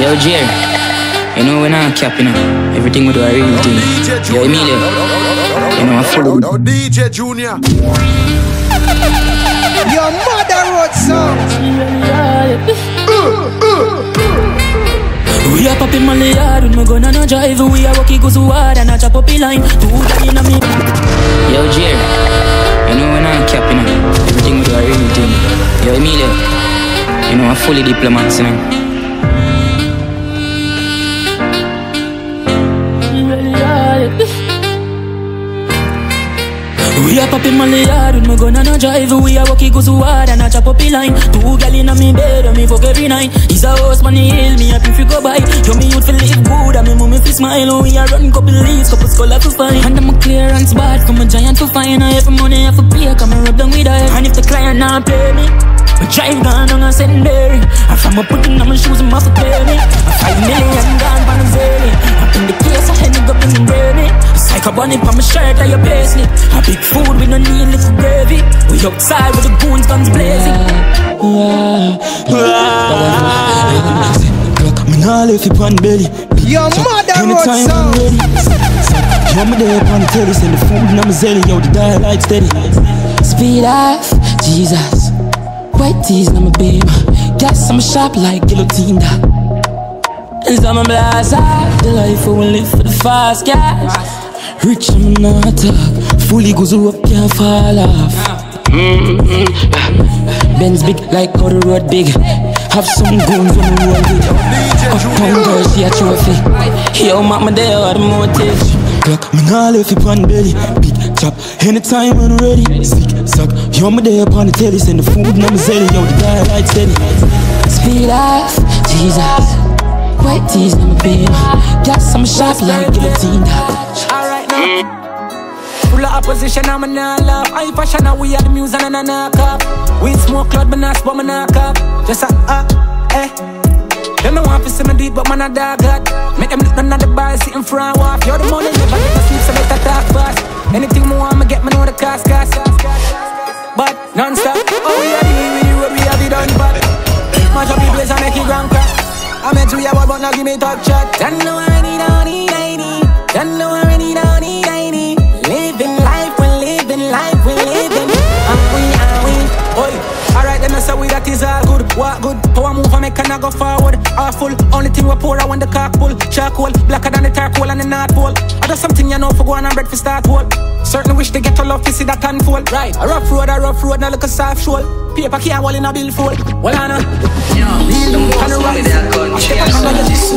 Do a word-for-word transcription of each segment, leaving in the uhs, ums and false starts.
Yo, Jer, you know when I'm capping up, everything we do a real thing. Yo, Emilio, you know I follow. Yo, D J Junior. Your mother wrote songs. We are popping my yard when we gonna no drive. We are walking goes hard and I chop up a line. Two guys in a me. Yo, Jer, you know when I'm capping up, everything we do a real thing. Yo, Emilio, you know I fully diplomats, you know. We are popping my yard when we gonna no drive. We are walking goes hard and I chop up a line. Two gal in a me bed and me fuck every night. He's a house man, he hail me up if you go by. Yo, me youth feel live good and me mommy feel smile. We are run couple leaves, couple scholar to find. And I'm a clearance bad, come a giant to find. I every money I for pay, come and rub them with her. And if the client not pay me, I drive gone on a Saint Mary. And from a putting on my shoes, I'm off to pay me. A five million gone on a zany. Up in the case, I had to go in the brainy. Like a bunny on my shirt or your paisley. A big food with no need little gravy. We outside with the goons guns blazing. Me nah left you on belly. Your mother wrote songs. Yo, me there upon the telly, send the food and I'm a zelly. Yo, the dial light steady. Speed off, Jesus. White tees and I'm a beam. Gas I'm a shop like guillotine. And some of blast out. The life we live for the fast gas. Rich I'm not talk. Fully goes up, can't fall off. Mm-hmm. Benz big like how the road big. Have some guns on the road big. Uptown girl, she a trophy. Yo, mama there are the motive. Clock, me nah left it on belly. Big chop, anytime when ready. Sick, suck, yo, me there upon the telly. Send the food and I'm a zelly. Yo, the guy light steady. Speed off, Jesus. White tees, I'm a baby. Gas, I'm a shop like guillotine. Alright now. Full of opposition, I'm a nah laugh. I fashion, now we are the music and a knock up. We smoke cloud, but not but me knock up. Just a ah, eh. Them no want to see me deep, but man a dog hot. Make them look none of the boys sitting front off. You're the money, never get to sleep, so better talk fast. Anything me want, me get me know the cost, cost. But non-stop, oh we are the we what we have it done, but match up the place and make it grand crack. I met you, yeah, but now give me top shot. Don't know I need, I need, I need. Don't know I need, I need, I need. Living life, we're living life, we're living. And we, and we, oi. Alright, then I say we that is all good. What good? How I move, I make and I go forward. Awful, only thing we pour, I want the cock pull. Charcoal, blacker than the charcoal and the North Pole. I do something you know for going and bread for start hole. Certainly wish they get to love to see that unfold. Right, a rough road, a rough road, now look a soft shoal. Paper can't wall in a billfold. Well, I know. The most money that country has on this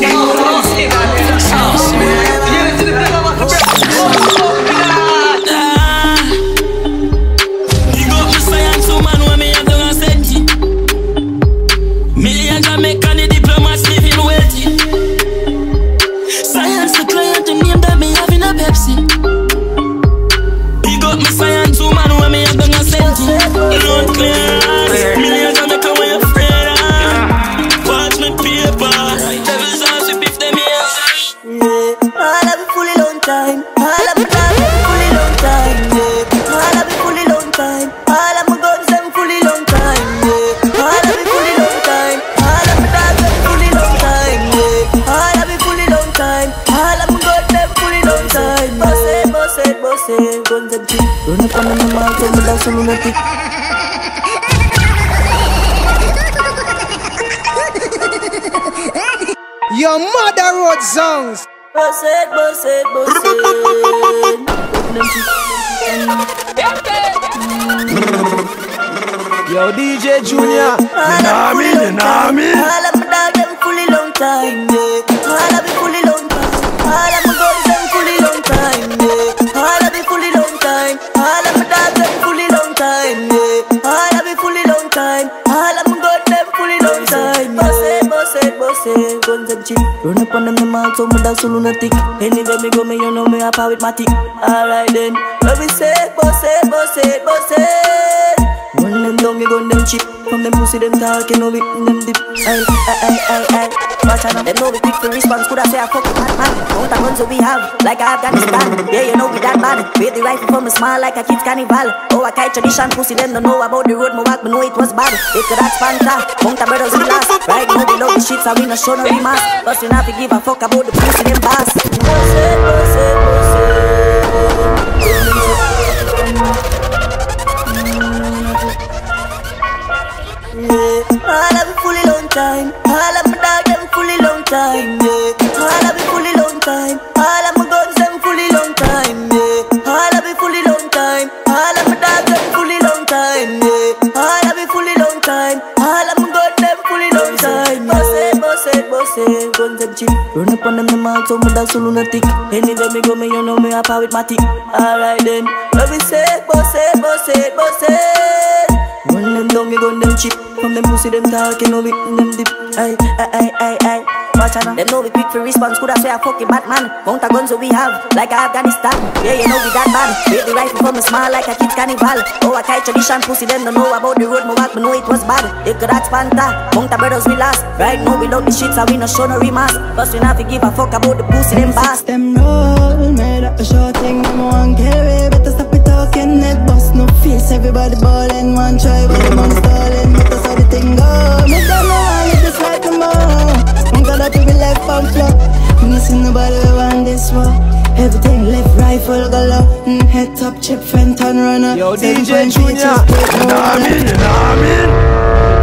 Big up my science woman when me have done a senti. Millions of make and the diplomats living wealthy. Science the client and name that me having a Pepsi. Big up my science woman when me have done a senti. Road class, millions of make away afraid of. Watch me paper, devil's house we beef them here. Yeah, all of it fully long time. All of my dogs them fully long time. Yeah, all of it fully long time. All of my guns them fully long time. Yeah, all of it fully long time. All of my dogs them fully long time. Yeah, all of it fully long time. All of my guns them fully long time. Boss it, boss it, boss it, guns and cheap. Run up on the mouth and me dance on lunatic. Your mother wrote songs. Boss it, boss it, boss it. Yo, D J Junior. You know me, you know me. All of my dogs them fully long time, yeah. All of it fully long time. All of my guns them fully long time, yeah. All of it fully long time. All of my dogs them fully long time, yeah. All of it fully long time. All of my guns them fully long time. Boss it, boss it, boss it, guns and cheap. Run up on them the mouth, so me dance so lunatic. Anywhere me go, me you know me a power with my tick. Alright then, what we say, boss it, boss it, boss it. Run them down, me gun them cheap. From them pussy them talking of it, them dip. Ay, ay, ay, ay, ay. Watch out, them know we quick for response. Could I say I fuck with man, man? Count the guns that we have, like Afghanistan. Yeah, you know we that bad. With the rifle from a smile like a kid's carnival. Oh, I kite tradition, pussy them don't know about the road. My walk, me know it was bad. They could ask Fanta, count the brothers we lost. Right, you know the love shit, and we no show no remorse. But we not to give a fuck about the pussy them boss. Boss it, boss it, boss it. All of it fully long time. All of my dog them fully long time. Yeah. All of it fully long time. All of my guns them fully long time. Yeah. All of it fully long time. All of my dog them fully long time. Yeah. All of it fully long time. All of my guns them fully long time. Boss it, boss it, boss it. Guns them cheap. Run up on them the mouth so my dog so lunatic. Anywhere me go me you know me a power with my tick. Alright then. Let me say boss it, boss it, boss it. Run them down, me gun them cheap. From them pussy them talking, know it in them dip. Aye, aye, aye, aye, aye. Watch out, them know we quick for response. Could I say a fucking Batman? Mount a guns that we have, like Afghanistan. Yeah, you know we that bad. Break the rifle from the small like a kid's carnival. Oh, I carry tradition, pussy them don't know about the road. My walk, me know it was bad. They could ask Panther. Mount a brothers we last. Right now we love the shit, so we no show no remorse. But we not to give a fuck about the pussy them boss. Them roll, made up a short thing, them one carry. Better stop it talking, net bust no face. Everybody ballin', one try, but the money stalling. Better how the thing go. Make them know I live this life no more. I'm gonna be left on floor. When you see nobody around this war. Everything left, rifle, go low. mm, Head top, chip, friend, turn runner. Yo, D J Junior. Nah, I'm in, nah, I'm in.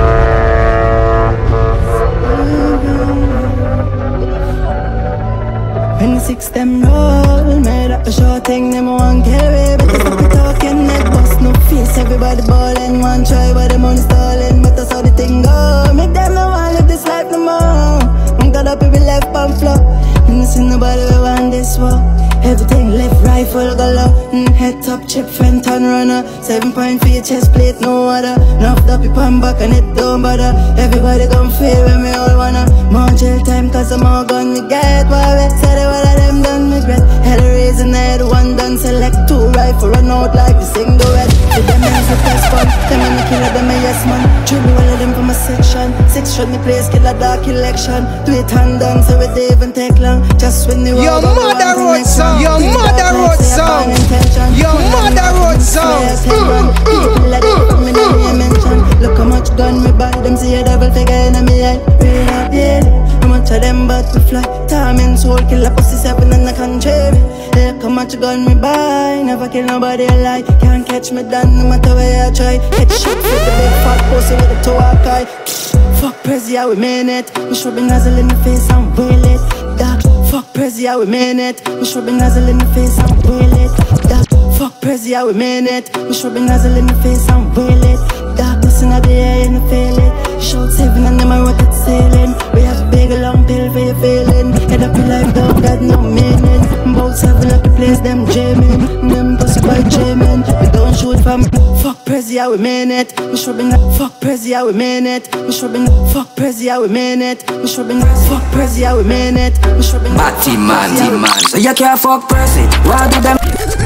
When the six them roll, made up a short thing, them one carry. Better stop it talking, net bust no face. Everybody ballin', one try, but the money stalling. But that's how the thing go. Make them know I live this life no more. I'm gonna be left on floor. When you see nobody around this war. Everything left, rifle, go low. mm, Head top, chip, friend, turn runner. Seven point for your chest plate, no other. Enough up your pan back and it don't bother. Everybody gon' feel when we all wanna. More jail time cause I'm all gone, we get what we said. All of them done me regret. Had a reason, I had one done. Select two rifle, run out like the sing the red. To them is a test fun. Them and the killer, them a yes man. Triple all of them from a section. Six shot me place, kill a dark election. Do it hand down so it don't even take long. Just when you Your mother wrote song. Your mother wrote song. Your mother wrote song. People like them in the mention. Look how much gun me buy. Them see a devil figure in me head. Real up, yeah. How much of them but to fly. Time in soul, kill a pussy seven in the country. Look how much gun me buy. Never kill nobody alive. Can't catch me down no matter where I try. Headshot for the big fat pussy with the toe high. Fuck Prezi, how we mean it. Me shrubby nozzle in the face and wheel it. Dark. Fuck Prezi, how we mean it. Me shrubby nozzle in the face and wheel it. Dark. Fuck Prezi, how we mean it. Me shrubby nozzle in the face and wheel it. Darkness in the air and I feel it. Shout seven and them a rocket sailing. We have a big long pill for your feeling. Head up your life down, got no meaning. About seven up the place, them jamming. Them pussy by jamming. We don't shoot from. Fuck Prezi, how we mean it. Me shrubby not. Fuck Prezi, how we mean it. Me shrubby not. Fuck Prezi, how we mean it. Me shrubby not. Fuck Prezi, how we mean it. Me shrubby not. Batty man, Batty man. So you can't fuck Prezi. Why do them?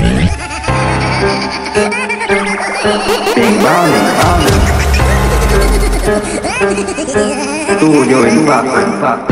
Big ballin', ballin'. Studio in Backman.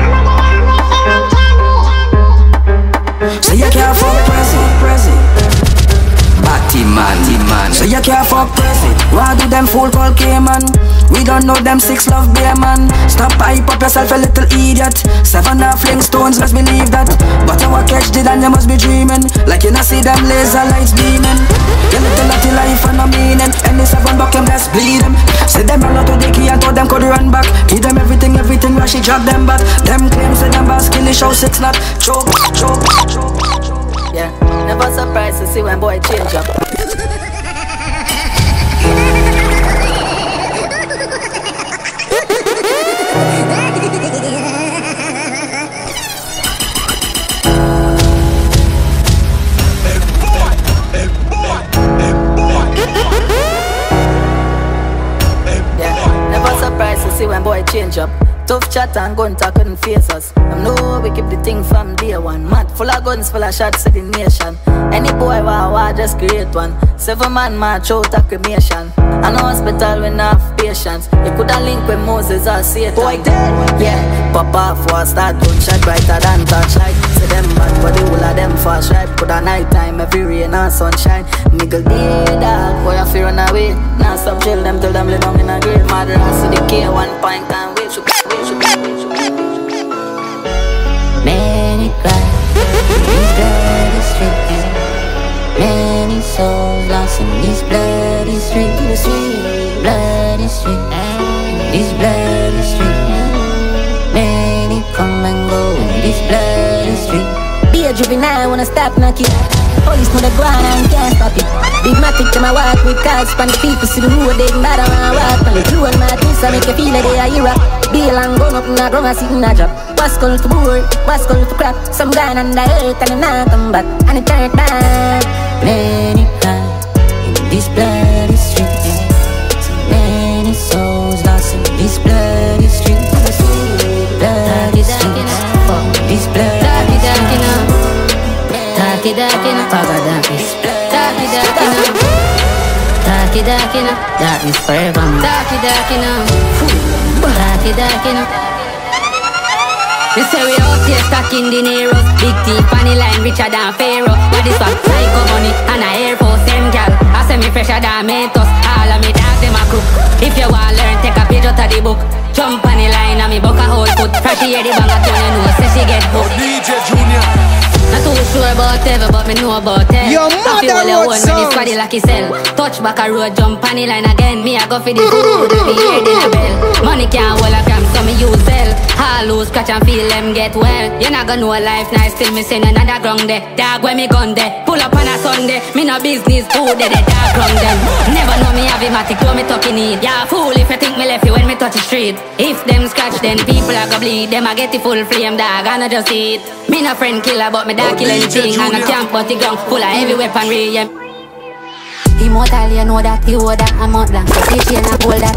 So you can't fuck Prezi, Prezi. Batty man, man. So you can't fuck Prezi. Why do them fool call K-man? We don't know them six love bear man. Stop hype up yourself a little idiot. Seven half stones, let's believe that. But you what catch did and you must be dreaming. Like you not see them laser lights beaming. Your little naughty life and no meaning. And this seven buck them let's bleed them. Say them run out to the key and told them could run back. Give them everything, everything while she drop them back. Them claims say them boss kill the show six not. Choke, choke, choke. Yeah, never surprised to see when boy change up. Yeah, never surprised to see when boy change up. Tough chat and gun talk couldn't face us. I know we keep the thing from day one. Mad full of guns, full of shots, the nation. Any boy wa wa just create one. Seven man march out a cremation. And hospital when half patience. You coulda link with Moses or Satan. Boy dead. Yeah, pop off was start gunshot brighter than torchlight. Say them bad, but the whole of them fast right. Coulda night time, every rain and sunshine. Nigga dead dog, boy I fear run away. Now stop chill them till them lay down in a grave. Mother ass to the K, one point and wait, shoot, wait, shoot, wait, shoot. Many cry, these bloody streets. Many souls lost in these bloody streets. Bloody streets, these bloody streets. Many come and go in these bloody streets. Be a juvenile, wanna stop knocking. Police know the ground and can't stop it. Big matic to my walk with cars. Span the people see the road, they mad around walk. And the blue and my twist, I make you feel like they are hero. Bail and gun up in a ground, I sit in a job. What's called for board, what's called for crap. Some guy on the earth and they not come back. And it turned back. Many cry in these bloody streets. So many souls lost in these bloody streets. Bloody streets, fuck these bloody streets. Taki dakina, paga darkness. Taki dakina, taki dakina, darkness forever. Taki dakina, taki dakina. They say we out here stacking dineros. Big T, funny line, richer than Pharaoh. But this one, psycho money, and a Air Force, them gal. I say me fresher than Mentos. All of me dogs, them a crook. If you want learn, take a page out of the book. Jump on the line, and me buck a whole foot. Frashy hear the bang a tune, you know, say she get hooked. D J Junior. Not too sure about ever, but me know about it. Your mother wrote songs. When like cell. Touch back a road, jump on the line again. Me I go for the food, the hear the bell. Money can't hold a gram, so me use sell. All lose, scratch and feel them get well. You not gonna know life nice till me send another ground there. Dog when me gun there, pull up on a Sunday. Me no business, food there, the dog ground them. Never know me have a matic, though me talking need. Yeah, fool if you think me left you when me touch the street. If them scratch, then people are gonna bleed. Them I get the full flame, dog, I not just eat. Me no friend killer, but me dog kill anything. And I camp but the ground full of heavy weaponry, yeah. Immortal, you know that, you hold that, I'm out blank. So see she and I hold that.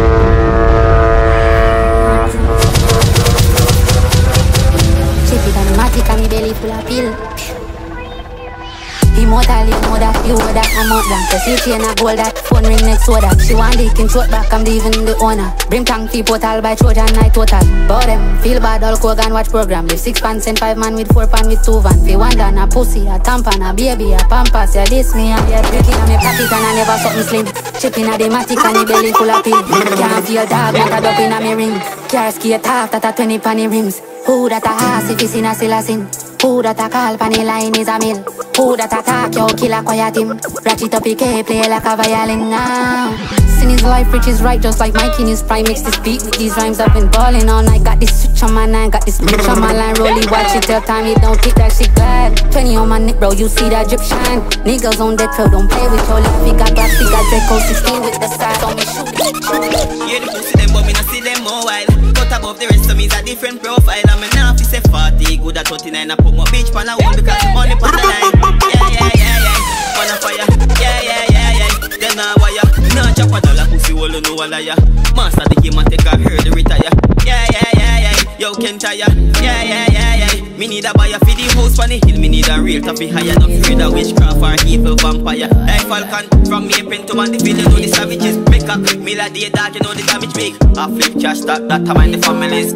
Chip it on the matic and me belly full of pill. Immortal, you know that, you hold that, I'm out blank. So see she and I hold that, phone ring next to that. She want dick in throat back, I'm leaving the owner. Bring tank fee portal by Trojan night total. Bow them, feel bad, all Kogan watch program. With six pants and five man with four pan with two van. Fi one down, a pussy, a tampon, a baby, a pampas. Yeah, this me, I'm here drinking on me pocket and I never something slim. Chipping at the matic and the belly full of pill. Can't feel dog, not a dop in a me ring. Car skate half, that a twenty panny rims. Who that a ass if you sin a still a sin? Who that a call panny line is a mill? Who that a talk, yo, kill a quiet him? Ratchet up, he play like a violin now. Sin is life, rich is right, just like Mike in his prime. Mix this beat with these rhymes, I've been balling all night. Got this switch on my nine, got this bitch on my line. Rolly, watch it, tell time, you don't kick that shit bad. twenty on my neck, bro, you see that drip shine. Niggas on death row, don't play with your lip. We got back, we got Deco sixteen with the size on me, shoot it. Yeah, the pussy them, but me not see them more wild. Cut above the rest of me is a different profile. I'm a now, if you say forty, good at thirty-nine. I put my bitch pan a one because the money pan the line. Yeah, yeah, yeah, yeah, on a fire. Yeah, yeah, yeah, yeah. Them now wire. Nah, chop a dollar pussy, all you know a liar. Master the game and take a herd to retire. Yeah, yeah, yeah, yeah. Yo, can tire. Yeah, yeah, yeah, yeah. Me need a buyer for the house for the hill. Me need a real toughy higher. Not afraid of witchcraft or evil vampire. Like Falcon, from me pen to man the field, you know the savages. Make a quick meal a day, dog, you know the damage make. I flip cash, that, that time in the families.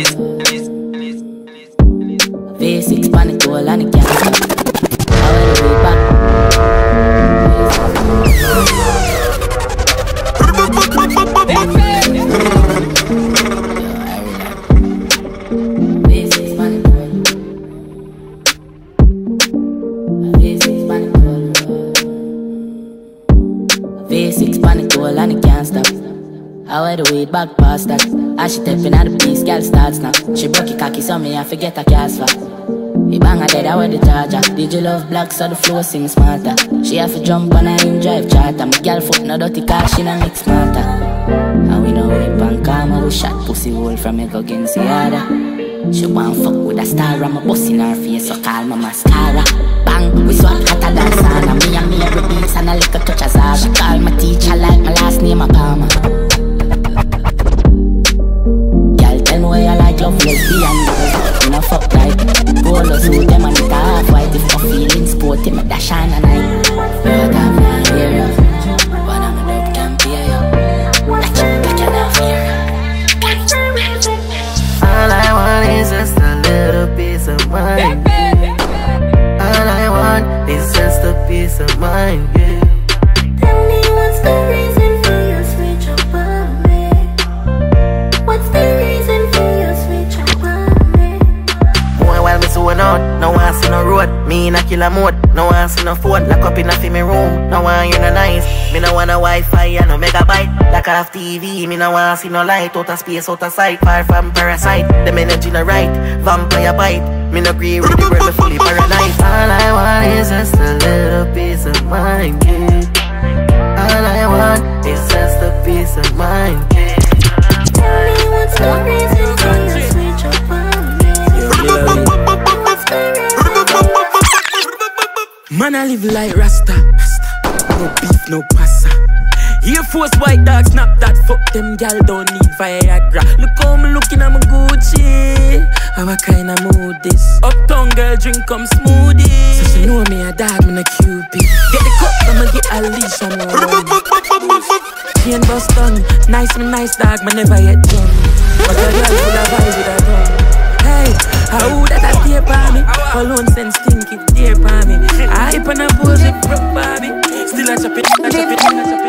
V six panic to all and it can't stop. I will be back. V six panic. V six panic. V six panic to all and it can't stop. I wear the weed back past that. As she tapping at the piece, girl starts now. She broke your cocky, so me I forget a cast for. He bang her dead, I wear the charger. Did you love black, so the flow sing smarter. She have to jump on her in drive charter. My girl foot no dirty car, she no mix smarter. And we know whip and karma, we shot pussy hole from me go against the other. She want fuck with a star, I'm a bust in her face, so call my mascara. Bang, we swap hotter than sauna. Me and me every beats and a little touch of Zara. She call my teacher like my last name a Palmer. Girl, tell me why you like love lesbian. You know fuck like Golos who them and it out, no one see no road. Me in a killer mode, no one see no phone. Lock up in a fi me room, no one you no nice. Me no want a Wi-Fi and no megabyte. Like off T V, me no want see no light. Out of space, out of sight, far from parasite. Them energy no right, vampire bite. Me no agree with the world, me fully paralyzed. All I want is just a little piece of mind, kid. All I want is just a piece of mind, kid. Tell me what's the reason for you switch up on me. Man, I live like Rasta. No beef, no pasta. Air Force white dog, snap that. Fuck them gal, don't need Viagra. Look how me looking at my Gucci. How I kinda mood this. Uptown girl, drink come smoothie. So she know me a dog, me a Cupid. Get the cup, I'ma get a leash on my chain bust done. Nice, me nice dog, me never yet done. But a girl full of vibes with a gun. Hey, how that a stay by me? Alone send stink if dear by me. I hype and a pose with broke Bobby. Still a chop it, a chop it, a chop it.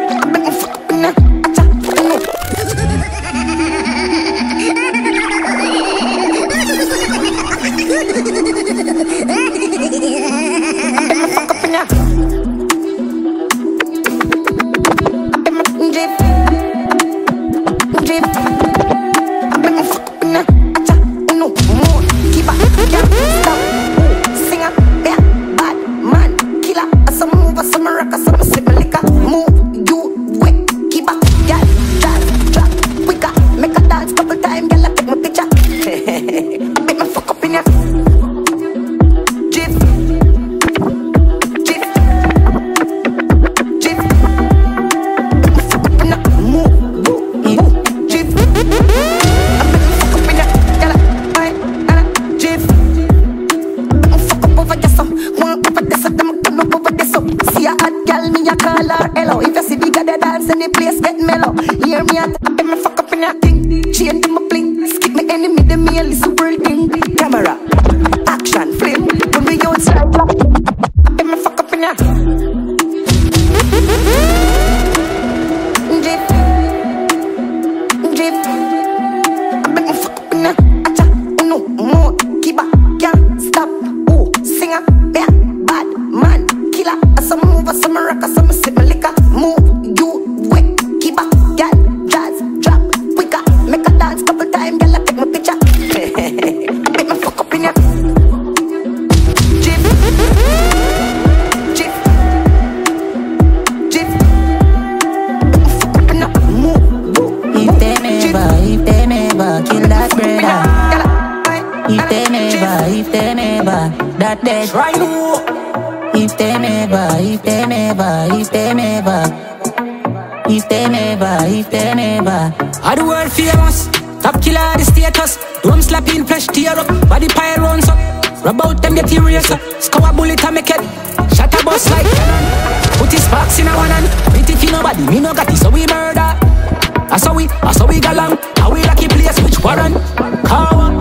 About them get erased. Scour a bullet and make it. Shot a bus like cannon. Put his sparks in a one hand. Beat it in nobody, me no got it, so we murder. That's how we, that's how we go along. How we lucky place, which warrant? Kawa.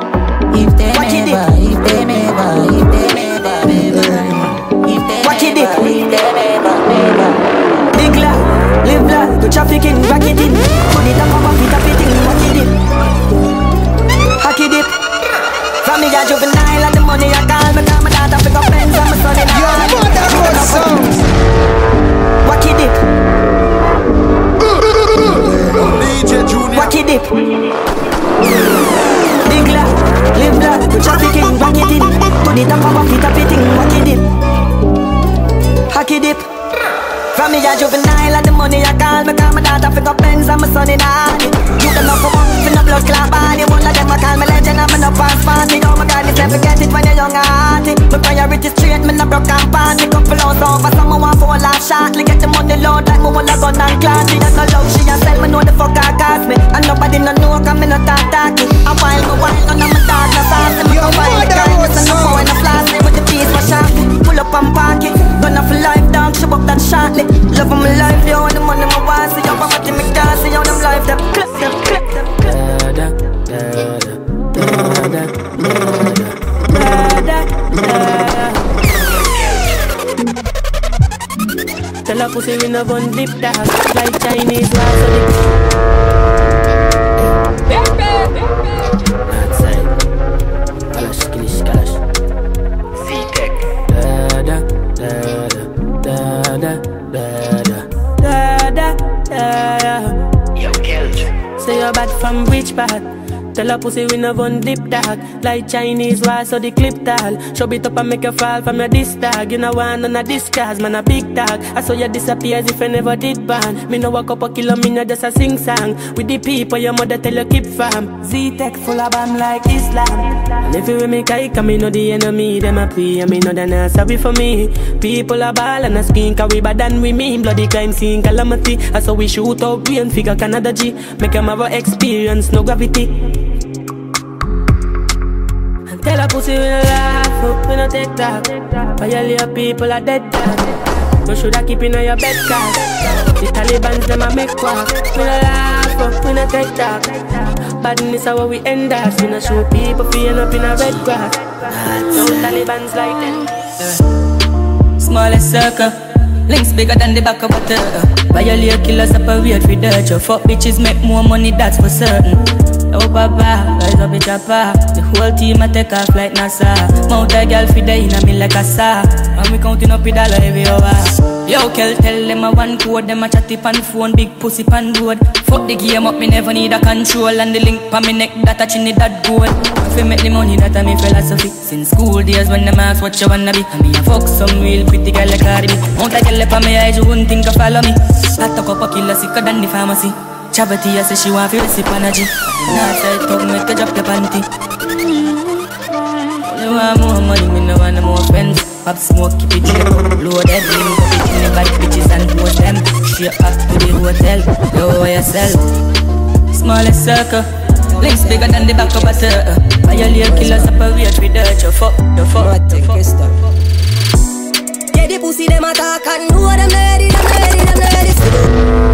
If they never, if they never, if they never, never. If they never, if they never, never. Big la, live la, go trafficking, back it in. Put it up, up, it up, it in, back it in. Hack it in. From me a juvenile and the money I call me call my daughter pick up pens and my son in a Your mother wrote songs. Wacky dip. D J Junior. Wacky dip. Big la, live la, go trafficking, back it in. Put it up, up, it up, it in, wacky dip. Hacky dip. From me a juvenile and the money I call me call my daughter pick up pens and my son in a hand. You don't know for one, for no blood clot body. One of them I call me legend, I'm in a fast party. Oh my God, you never get it when you're young and hearty. My priority straight, me no broke and panty. Couple hours over, someone want for a last shot. Get the money load like me want a gun and clan. She has no love, she has sell me know the fuck I cost me. And nobody no know, cause me no talk talky. A while, a while, none of my dark, no sauce. Me go buy the kindness and no more in a flask. With the piece, my shot, pull up and park it. Gonna for life, dog, show up that shortly. Love of my life, yo, and the money my wife. See your poverty, me dance, see how them life, them clip, them clip, them clip. Da da da da da da. Tell her pussy we no gun dip that like Chinese wall. Outside, kalash, kilish, kalash. say you're bad from which part? Tell a pussy we no one dip dog. Like Chinese wall so the clip tall. Show it up and make you fall from your disc dog. You know one on a disguise, man a big dog. I saw you disappear as if you never did ban. Me no walk up a kilo, me no just a sing song. With the people your mother tell you keep fam. Z-Tech full of bam like Islam. And if you with me kike, me know the enemy. Them a pray and me know they not sorry for me. People a ball and a screen, cause we bad than we mean. Bloody crime scene calamity. I saw we shoot out brain figure Canada G. Make them have a experience, no gravity. Tell a pussy we no laugh up, we no take talk. Violate people are dead dog. You shoulda keep in on your bed cause the Taliban's them a make walk. We no laugh up, we no take talk. Badness how we end us. We no show people feeling up in a red grass. No Taliban's like them. Yeah. Smallest circle, links bigger than the back of a turtle. Violate killers separate for dirt. Your fuck bitches make more money, that's for certain. Oh papa, rise up with chopper. The whole team a take off like NASA. Mount a girl feed in a me like a saw. And we counting up with dollar every hour. Yo, Kel, tell them a one code. Them a chatty pan phone, big pussy pan road. Fuck the game up, me never need a control. And the link pa me neck, that a chinny that gold. If you make the money, that a me philosophy. Since school days when them ask what you wanna be, and me a fuck some real pretty girl like Cardi B. Mount a girl up on me eyes, you wouldn't think of follow me. I talk up a killer sicker than the pharmacy. Chavati I say she want to receive energy. Nah side talk make her drop the panty. Only want more money, me no want no more friends. Pop smoke, keep it in the loaded. Link up it in the bad bitches and post them. Straight up to the hotel, lower yourself. Smallest circle, links bigger than the back of a turtle. Violate killers separate with dirt. You fuck, you fuck, you fuck. Yeah, the pussy them attack and know them ready, them ready, them ready.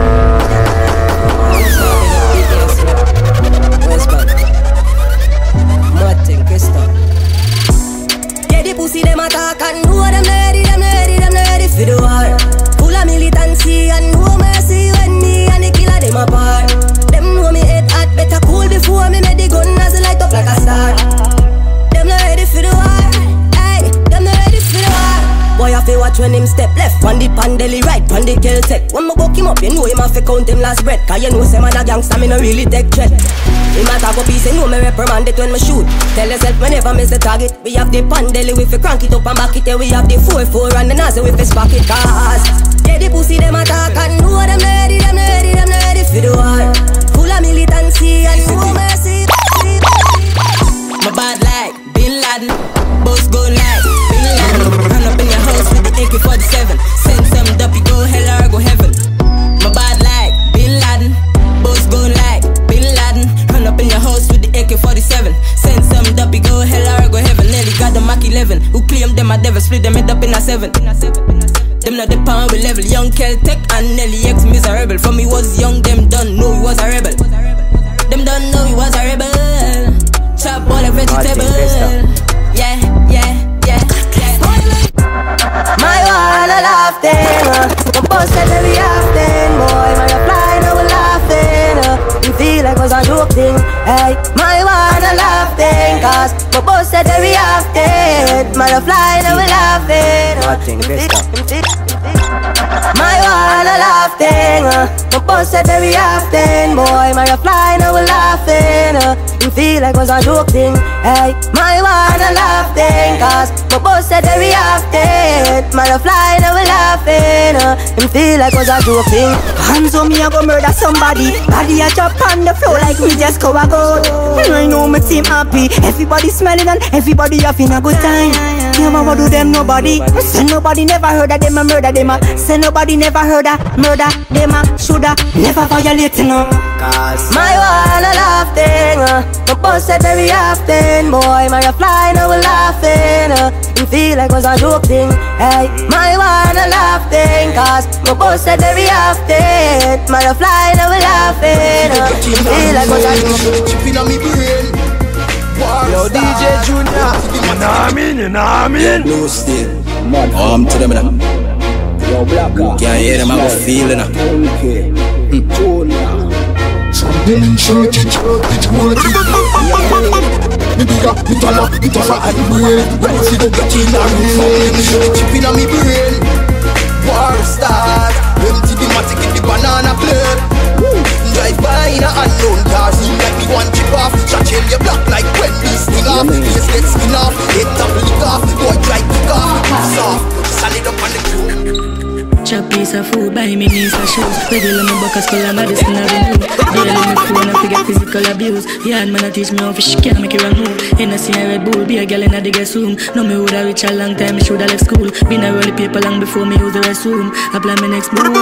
Yeah, the pussy them attack and know them ready, them ready, them ready for the war. Full of militancy and no mercy when me and the killer them apart. Them know me head hot, better cool before me make the gun as light up like a star. Them not ready for the war, hey, them not ready for the war. Boy, I feel watch when him step left on the pandeli right on the kill tech. When me buck him up, you know him have to count him last breath. Cause you know say man a gangster, me no really take threat. Him a talk up piece, you know me reprimand it when me shoot. Tell yourself whenever miss the target. We have the pandeli, we fi crank it up and back it. Yeah, we have the four four and the nazi we fi spark it. Cause yeah, the pussy them attack and know them ready, them ready, them ready for the war. Full of militancy and no mercy. My bad like Bin Laden, boss go like Bin Laden. Run up in your house with the A K forty-seven. Send some duppy, go hell or go heaven. My bad like Bin Laden, boss go like Bin Laden. Run up in your house with the A K forty-seven. Send some duppy, go hell or go heaven. Nelly got the Mach eleven. Who claim them a devil, split them head up in a seven. Them not the pound we level. Young Kel-Tec and Nelly X miserable. For me was young, them done know he was a rebel. Them don't know he was a rebel. Chop all the vegetable. Yeah, yeah, yeah, yeah. My wall a laughing, uh. My boss said every often, boy. My reply now we laughing, uh. You feel like was a joke thing, hey. My wall a laughing, cause my boss said every often. My reply now we laughing, uh. My wall a laughing, uh. My boss said every often, boy. My reply now we laughing, uh. You feel like was a joke thing, hey. My wall a laughing, cause my boss said every often. My reply now we laughing, uh. You feel like was a joke thing. Hands on me, I go murder somebody. Body a chop on the floor like we just go a go. I know my team happy. Everybody smiling and everybody having a good time. Never do them nobody. Say nobody never heard of them a murder them a. Say nobody never heard of murder them a. Shoulda never violate no. Cause my wall a laughing, uh. My boss said very often, boy. My reply now we laughing, uh. You feel like was a joke thing, hey. My wall a laughing, cause my boss said very often. My reply now we laughing, uh. You feel like was a joke thing. Yo, D J Junior, you know what I mean, you know what I mean? No still, arm to them now. Yo, Blacker, can't hear them, I go feeling now. Junior, something church, it's worth it. Me bigger, me taller, me tougher and brain. When I see the getting on me, something chip in on me brain. War start, empty the matic in the banana plate. drive by in a unknown car. See like me one chip off. Shot shell your block like when we sting off. Face get skin off, head top lick off. Boy try to off, soft, solid up on the crew. Chop piece of food, buy me knees and shoes. Regular me buck a skull and medicine avenue. Daily me phone and forget physical abuse. Yeah, man, I teach me how fish can make you move. In a scene Red Bull, be a girl in a digger room. No me woulda reach a long time, me shoulda left school. Been a roll paper long before me use the restroom. Apply my next move.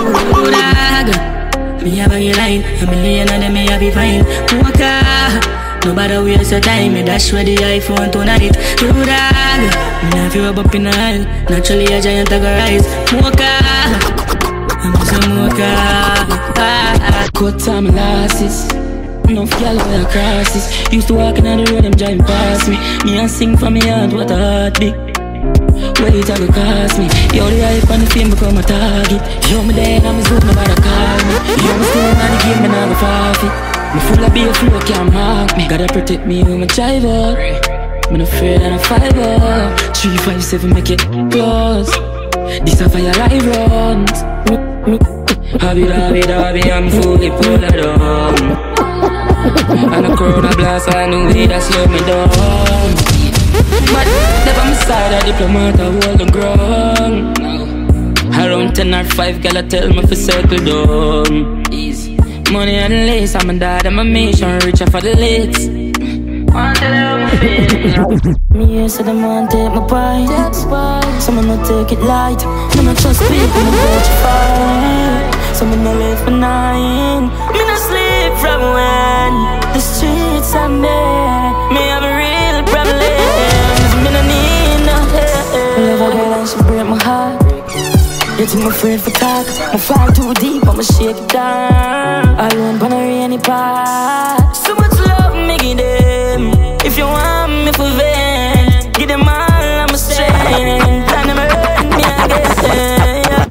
Me have a line, a million of them me have be fine. Walker. Nobody waste your time, me dash with the iPhone tonight. Do that. Me not feel rub up in the aisle. Naturally a giant I go rise. Mocha, I'm just a mocha. Cut time losses. Enough y'all with a crosses. Used to walk in the road, them driving past me. Me and sing from me heart, what a heartbeat. Wait, I go cost me. Yo, the hype and the fame become a target. Yo, me there, I'm zoom, nobody call me. Yo, me still in the game, me not go forfeit. Me full of beer, flow can't mark me. Gotta protect me with my driver. Me no afraid and a fiver. Three, five, seven, make it close. This a fire live runs. Hobby, hobby, hobby, I'm fully pulled down. And a corona blast, I knew it, that slow me down. But never my side, a diplomat, I hold the ground. Around ten or five, girl, I tell me for circle down. Easy. Money and lace, I'm a dad, I'm a mission, richer for the licks. Want to tell my feelings. Me here, so them want to take my pride. Someone not take it light. Me not trust people, me go to fight. Someone not live for nine. Me not sleep from when the streets are made. Me have a real problems. Me no need no help. Love a girl and she break my heart. Yet I'm afraid for talk. I fly too deep, I'ma shake it down. Alone on a rainy part. So much love, me give them. If you want me for vain, give them all I'm a strain. Plan them hurt me again.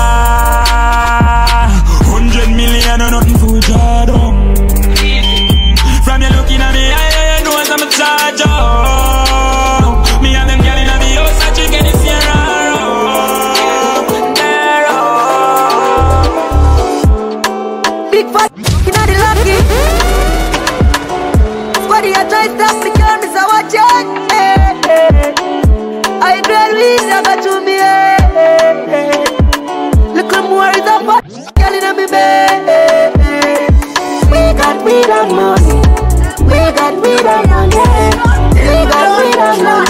Ah, hundred million or nothing for Jordan. From you looking at me, I know I'm a charge up. Me and them girl in the house, I drink any Sierra. Big fat inna the lucky. Squaddy a try stop me, girl, me say watch out. Hey, hey. I girl we never to me. Hey, hey. Little more is a fat girl inna me bed. We got weed and money. We got weed and money. We got weed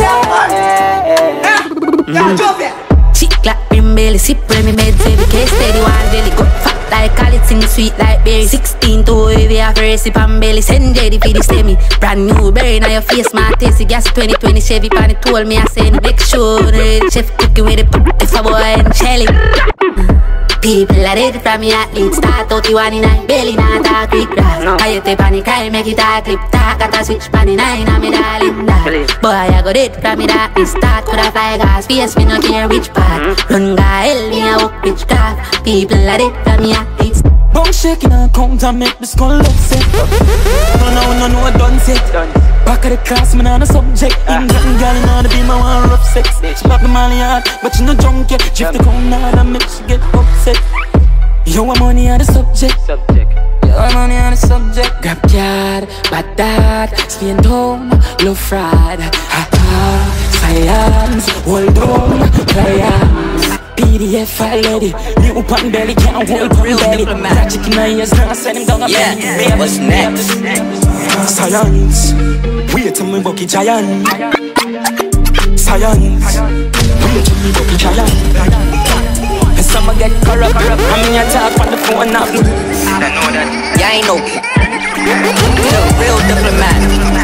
and money. Chick like brim belly, sip when me meds every case steady one belly go fat like call sing sweet like berry. Sixteen to heavy have recipe and belly. Send J D for the semi. Brand new berry now your face my tasty gas twenty twenty Chevy pan it told me I say make sure the chef cooking with the pop if a boy and shelly. People are ready from me at least start out the one in nine belly not a quick grass. I hit the panic cry make it a clip talk at a switch pan in nine and me darling that. Boy I got it from me that me start could a fly gas face me no care which part. Run guy hell me a walk which craft. People are ready from me at least. Bone shaking and count and make the skull upset. No no no no done set. Back of the class man on a subject. Even gotten girl in order to be my one rough sex. She pop the molly hard but she no drunk yet. Drift the cone hard and make she get upset. Yo I'm money on the subject. Yo I'm money on the subject. Grab card, bad dad, skin tone, low fried. Ha ha, science, hold on, clients. P D F file ready. New pan belly can't hold pan belly. That chicken eyes now send him down a belly. Yeah, what's next? Science, wait till me bucky giant. Science, wait till me bucky giant. Some get corrupt, corrupt. I mean I talk on the phone now. I know that. Yeah, I know. The real diplomat.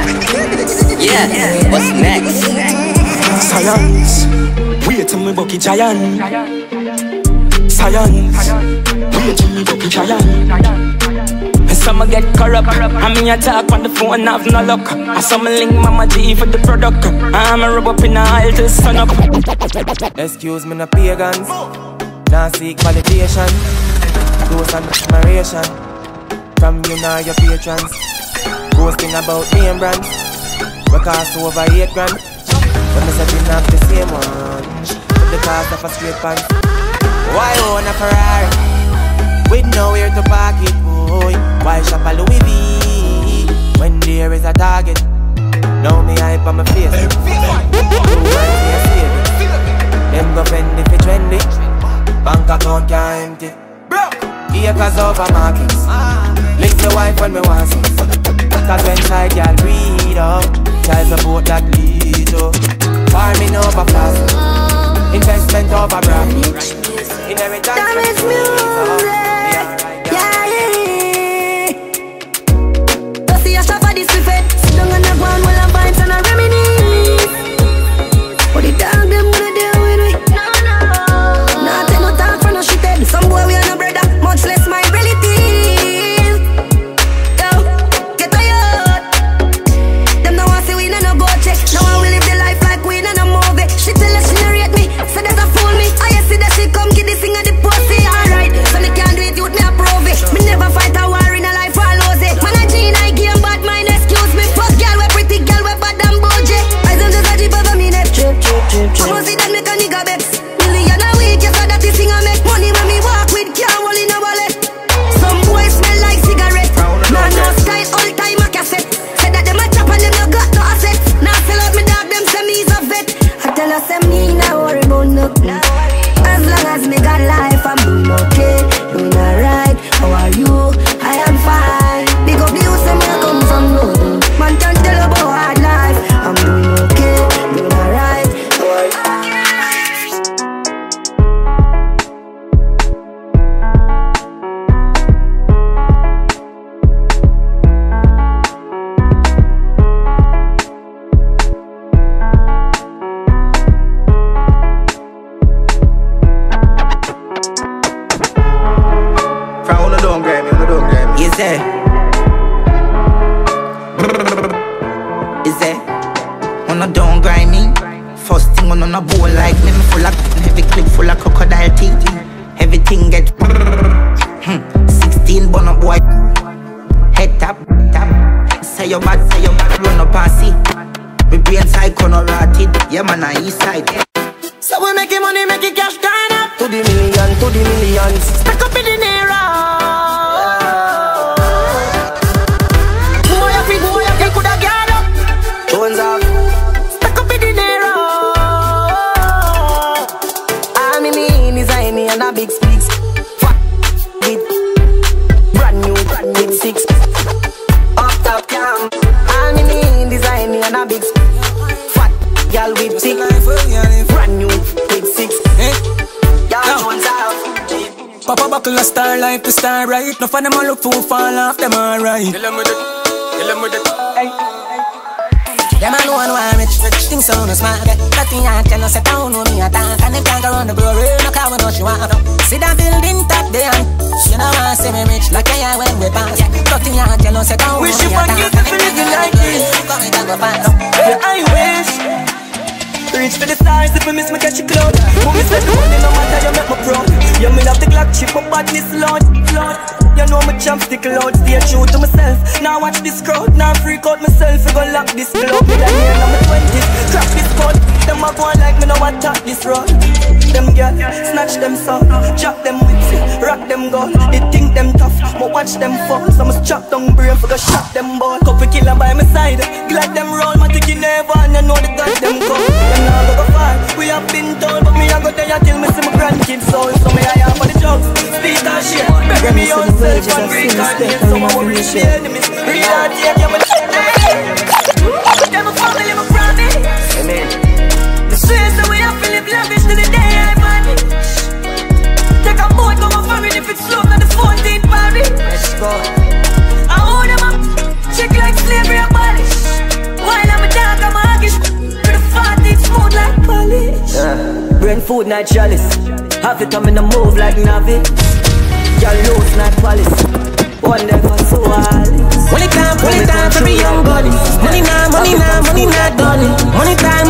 Yeah, what's next? Science, wait till me bucky giant. Science, wait till me bucky giant. Some get corrupt. I mean I talk on the phone, have no luck. I some link Mama G for the product. I'm a rub up in the aisle to sun up. Excuse me, no pagans. Now seek validation. Close and admiration from you now your patrons. Ghosting about name brands. We cost over eight grand. But me setting up the same one with the cost of a straight pants. Why own a Ferrari with nowhere to park it? boy. Why shop a Louis V when there is a target? Now me hype on my face. Them go friendly fi trendy. Bank account can't empty. Acres over markets. Link your wife when me want some. Cause when shy girl breed up, child support that lead up. Farming over fast, investment over brand. Inheritance Damage music, yeah, yeah. Don't see a shop for this buffet. Sit down on the ground while I'm vibes and I reminisce. But the dog them wanna deal with me. No, no. Nah, take no talk for no shit. Some boy we are no brother, much less my relative. Yo, get tired. Them no want see we no no go check. Now I will live the life like we no no movie. She tell us she narrate me, so that a fool me. I see that she come get this thing at the pussy, alright. So me can't do it, youth me approve it. Me never fight a war in a life, I lose it. Man a Gene, I game bad mind, excuse me. Fuck girl, we pretty girl, we bad and bougie. I don't just a jeep over me neck. Trip, trip, trip, trip. I must see that make a nigga vex. Million a week, yes, so that this thing I make money when me walk with can't hold in a wallet. Some boys smell like cigarette. Nah, no style, all time a cassette. Say that them a chop and them no got no asset. Now sell out me dog, them say me's a vet. I tell her say me nah worry about nothing. As long as me got life, I'm doing okay, doing alright. How are you? I am fine. Big up the youth, say me I come from nothing. Man can't tell about hard life. I'm doing okay, doing alright. How are you? Is there? Is there? Wanna don't grind me? First thing on a bowl like me, me full of heavy clip full of crocodile teeth. Everything get sixteen bun up boy. Head tap tap. Say your bad, say your bad, run up and see. Me brain psycho no rotted. Yeah man, I east side. So we making money, making cash, turn up to the million, to the millions. Stack up in the naira. Boy, I feel boy, I coulda get up. Tones up. Stack up in the naira. I'm in the design and a big speaks. Fuck with brand new, brand with six. Up top cam. I'm in the design and a big speaks. Fat girl with six. Brand new with six. Y'all Jones out. Papa buckle a star life to star right. No fun them all look fool fall off them alright. Tell them with it, tell them with it. Hey. Them alone want rich, rich things so no smart. Nothing I tell no set down no me attack. And them can't go round the glory, no car we know she want. See that building top there, she no want see me rich like I when we pass. Nothing I tell no set down no me attack. Wish you forget if you living like this. Yeah, I wish. Reach for the stars if I miss me catch you cloud. Who me spend the money no matter you make me proud. You me love the Glock chip but badness loud, loud. You know me champ stick loud, stay true to myself. Now watch this crowd, now freak out myself. We gon' lock this club, me like here in my twenties. Crack this code, them a go on like me now attack this road. Them girl, snatch them sound, chop them whips, rock them gun. They think them tough, but watch them fall. So must chop down brain for go shot them ball. Couple killer by my side, glad them roll. My ticket never and you know the got them come. Them now go go far, we have been told, but me I go there till me see my grandkids soul. So me I have for the drugs, speak that shit. Bury me on self and reincarnate. So I worry the enemies, real hard take you my check. Them a family, my promise. Amen. The streets that we have to live lavish to the day I vanish. Take a boat, go my family if it's slow, not the fourteenth Paris. Let's go. I hold them up, check like slavery abolish. While I'm a dog, I'm a huggish. With the forty smooth like polish. Yeah. Brain food, not chalice. Have it come in the move like Navi. Y'all lose, not policy. One day for so all. Money time, money time for the young buddy. Money now, money now, money not done. Money time.